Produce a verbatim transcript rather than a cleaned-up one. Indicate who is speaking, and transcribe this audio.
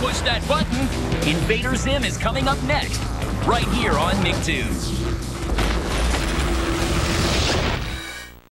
Speaker 1: push that button. Invader Zim is coming up next, right here on Nicktoons.